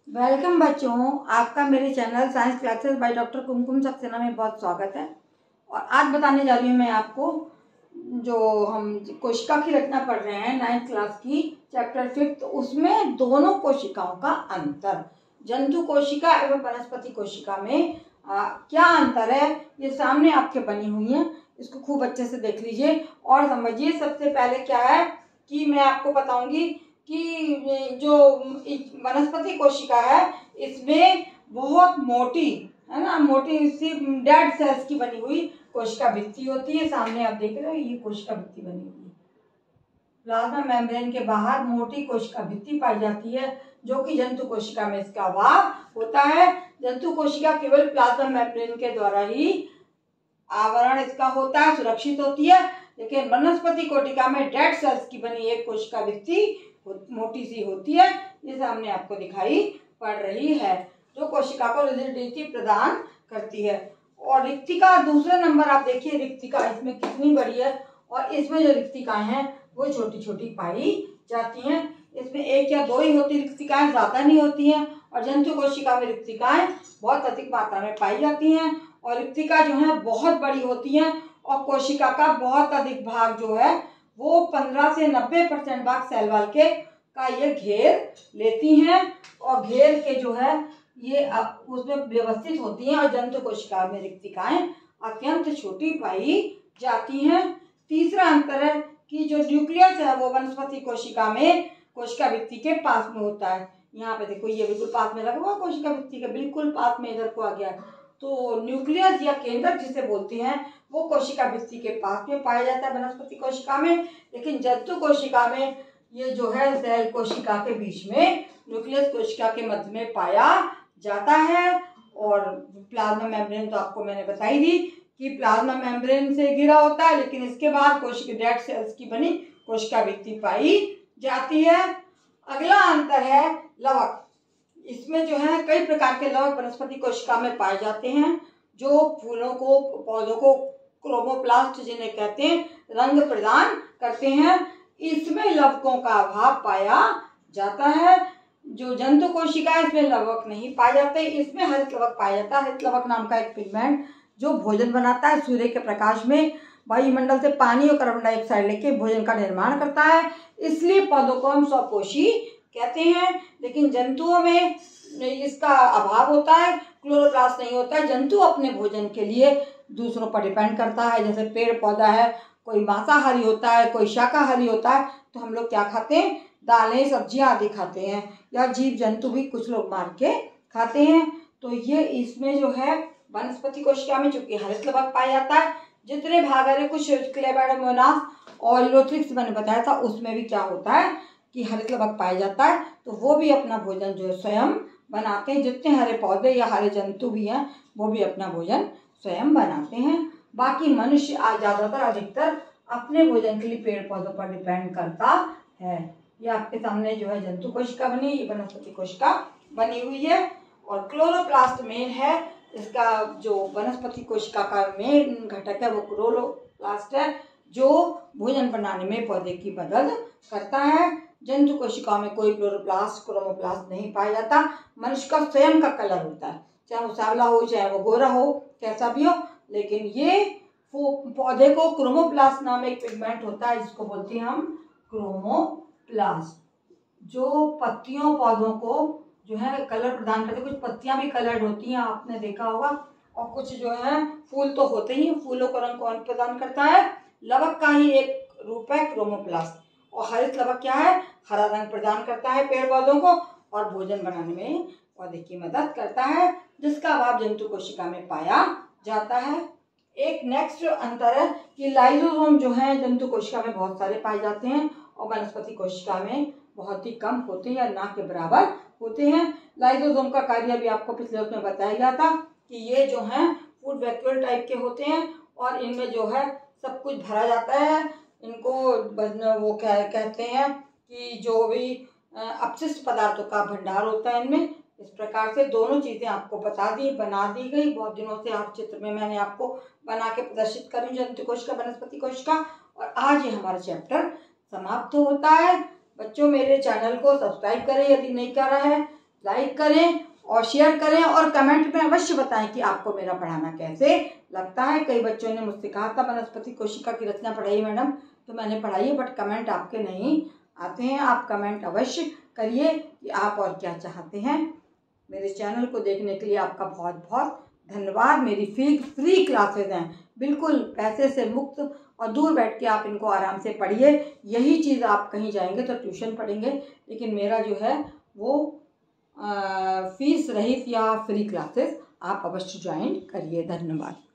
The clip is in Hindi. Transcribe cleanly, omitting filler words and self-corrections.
वेलकम बच्चों, आपका मेरे channel science classes by doctor Kumkum Saxena में बहुत स्वागत है। और आज बताने जा रही हूँ मैं आपको जो हम कोशिका की रचना पढ़ रहे हैं 9th क्लास की चैप्टर 5, उसमें दोनों कोशिकाओं का अंतर, जंतु कोशिका एवं वनस्पति कोशिका में क्या अंतर है, ये सामने आपके बनी हुई है। इसको खूब अच्छे से देख लीजिए और समझिए। सबसे पहले क्या है कि मैं आपको बताऊंगी कि जो वनस्पति कोशिका है इसमें बहुत मोटी है ना, मोटी सी डेड सेल्स की बनी हुई कोशिका भित्ति होती है। सामने आप देख रहे हो, ये कोशिका भित्ति बनी हुई है। प्लाज्मा मेम्ब्रेन के बाहर मोटी कोशिका भित्ति पाई जाती है, जो कि जंतु कोशिका में इसका अभाव होता है। जंतु कोशिका केवल प्लाज्मा मेम्ब्रेन के द्वारा ही आवरण इसका होता है, सुरक्षित होती है। लेकिन वनस्पति कोशिका में डेड सेल्स की बनी एक कोशिका भित्ति मोटी सी होती है, ये सामने आपको दिखाई पड़ रही है, जो कोशिका को रिजिडिटी प्रदान करती है। और रिक्तिका दूसरे नंबर आप देखिए, रिक्तिका इसमें कितनी बड़ी है और इसमें जो रिक्तिकाएं हैं वो छोटी छोटी पाई जाती हैं। इसमें एक या दो ही होती रिक्तिकाएं, ज्यादा नहीं होती हैं। और जंतु कोशिका में रिक्तिकाएं बहुत अधिक मात्रा में पाई जाती हैं और रिक्तिका जो है बहुत बड़ी होती हैं और कोशिका का बहुत अधिक भाग जो है वो 15 से 90% भाग सेल वॉल के का ये घेर लेती हैं और घेर के जो है ये उसमें व्यवस्थित होती हैं। और जंतु कोशिका में रिक्तिकाएं अत्यंत छोटी पाई जाती हैं। तीसरा अंतर है कि जो न्यूक्लियस है वो वनस्पति कोशिका में कोशिका भित्ति के पास में होता है। यहाँ पे देखो, ये बिल्कुल पास में लगा हुआ, कोशिका भित्ति के बिल्कुल पास में इधर को आ गया। तो न्यूक्लियस या केंद्रक जिसे बोलते हैं वो कोशिका भित्ति के पास में पाया जाता है वनस्पति कोशिका में। लेकिन जंतु कोशिका में ये जो है सेल कोशिका के बीच में न्यूक्लियस कोशिका के मध्य में पाया जाता है। और प्लाज्मा मेम्ब्रेन तो आपको मैंने बताई दी कि प्लाज्मा मेम्ब्रेन से घिरा होता है, लेकिन इसके बाद कोशिका डेड सेल्स की बनी कोशिका भित्ति पाई जाती है। अगला अंतर है लवक। इसमें जो है कई प्रकार के लवक वनस्पति कोशिका में पाए जाते हैं, जो फूलों को, पौधों को क्रोमोप्लास्ट जिन्हें कहते हैं, रंग प्रदान करते हैं। इसमें लवकों का अभाव पाया जाता है। जो जंतु कोशिका है इसमें लवक नहीं पाए जाते, इसमें हरित लवक पाया जाता है। हरित लवक नाम का एक पिगमेंट जो भोजन बनाता है, सूर्य के प्रकाश में वायुमंडल से पानी और कार्बन डाइऑक्साइड लेके भोजन का निर्माण करता है, इसलिए पौधों को हम स्वपोषी कहते हैं। लेकिन जंतुओं में इसका अभाव होता है, क्लोरोप्लास्ट नहीं होता है। जंतु अपने भोजन के लिए दूसरों पर डिपेंड करता है। जैसे पेड़ पौधा है, कोई मांसाहारी होता है, कोई शाकाहारी होता है, तो हम लोग क्या खाते हैं, दालें सब्जियां आदि खाते हैं, या जीव जंतु भी कुछ लोग मार के खाते हैं। तो ये इसमें जो है वनस्पति कोशिका में चूंकि हरित लवक पाया जाता है, जितने भाग है कुछ क्लेबेडोमोनास और यूलोथ्रिक्स मैंने बताया था, उसमें भी क्या होता है कि हरित लवक पाया जाता है, तो वो भी अपना भोजन जो है स्वयं बनाते हैं। जितने हरे पौधे या हरे जंतु भी हैं वो भी अपना भोजन स्वयं बनाते हैं। बाकी मनुष्य ज्यादातर अधिकतर अपने भोजन के लिए पेड़ पौधों पर डिपेंड करता है। ये आपके सामने जो है जंतु कोशिका बनी, ये वनस्पति कोशिका बनी हुई है। और क्लोरोप्लास्ट मेन है इसका, जो वनस्पति कोशिका का मेन घटक है वो क्लोरोप्लास्ट है, जो भोजन बनाने में पौधे की मदद करता है। जंतु कोशिकाओं में कोई क्रोमोप्लास्ट नहीं पाया जाता। मनुष्य का स्वयं का कलर होता है, चाहे वो सांवला हो चाहे वो गोरा हो, कैसा भी हो, लेकिन ये पौधे को क्रोमोप्लास्ट नाम एक पिगमेंट होता है, जिसको बोलते हैं हम क्रोमोप्लास्ट, जो पत्तियों पौधों को जो है कलर प्रदान करते हैं। कुछ पत्तियां भी कलर्ड होती हैं, आपने देखा होगा, और कुछ जो है फूल तो होते ही, फूलों को रंग कौन प्रदान करता है, लवक का ही एक रूप है क्रोमोप्लास्ट। और हरित लवक क्या है, हरा रंग प्रदान करता है पेड़ पौधों को और भोजन बनाने में पौधे की मदद करता है, जिसका अभाव जंतु कोशिका में पाया जाता है। एक नेक्स्ट अंतर है कि लाइसोसोम जो है जंतु कोशिका में बहुत सारे पाए जाते हैं और वनस्पति कोशिका में बहुत ही कम होते हैं या ना के बराबर होते हैं। लाइसोसोम का कार्य भी आपको पिछले उसमें बताया गया था कि ये जो हैं फूड वैक्यूल टाइप के होते हैं और इनमें जो है सब कुछ भरा जाता है। इनको वो क्या कहते हैं कि जो भी अपशिष्ट पदार्थों का भंडार होता है इनमें। इस प्रकार से दोनों चीजें आपको बना दी गई। बहुत दिनों से आप चित्र में मैंने आपको बना के प्रदर्शित करी, जंतु कोशिका वनस्पति कोशिका। और आज ये हमारा चैप्टर समाप्त होता है। बच्चों, मेरे चैनल को सब्सक्राइब करें यदि नहीं कर रहा है, लाइक करें और शेयर करें और कमेंट में अवश्य बताएं कि आपको मेरा पढ़ाना कैसे लगता है। कई बच्चों ने मुझसे कहा था वनस्पति कोशिका की रचना पढ़ाइए मैडम, तो मैंने पढ़ाई है, बट कमेंट आपके नहीं आते हैं। आप कमेंट अवश्य करिए कि आप और क्या चाहते हैं। मेरे चैनल को देखने के लिए आपका बहुत बहुत धन्यवाद। मेरी फ्री क्लासेज हैं, बिल्कुल पैसे से मुक्त, और दूर बैठ के आप इनको आराम से पढ़िए। यही चीज़ आप कहीं जाएंगे तो ट्यूशन पढ़ेंगे, लेकिन मेरा जो है वो फीस रहित या फ्री क्लासेस आप अवश्य ज्वाइन करिए। धन्यवाद।